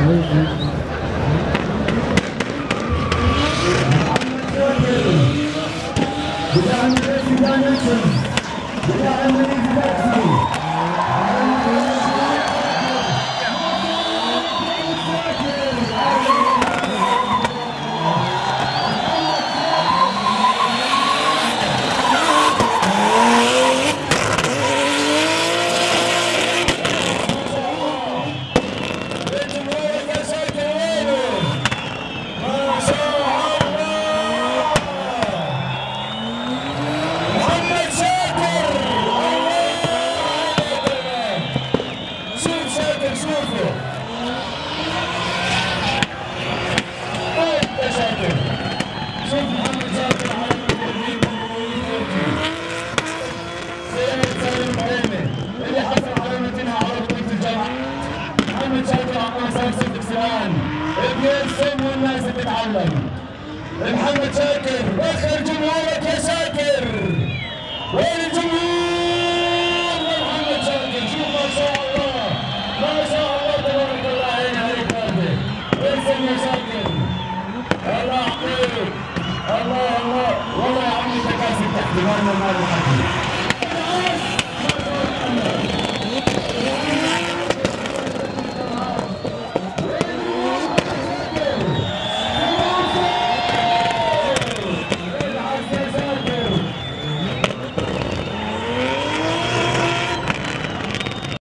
محمد شاكر وخر جمهورك يا شاكر. وين الجمهور؟ محمد شاكر شوف ما شاء الله ما شاء الله تبارك الله عليك هذه. ارسم يا شاكر الله يعطيك. الله والله يا عمي تكاسب تحت ما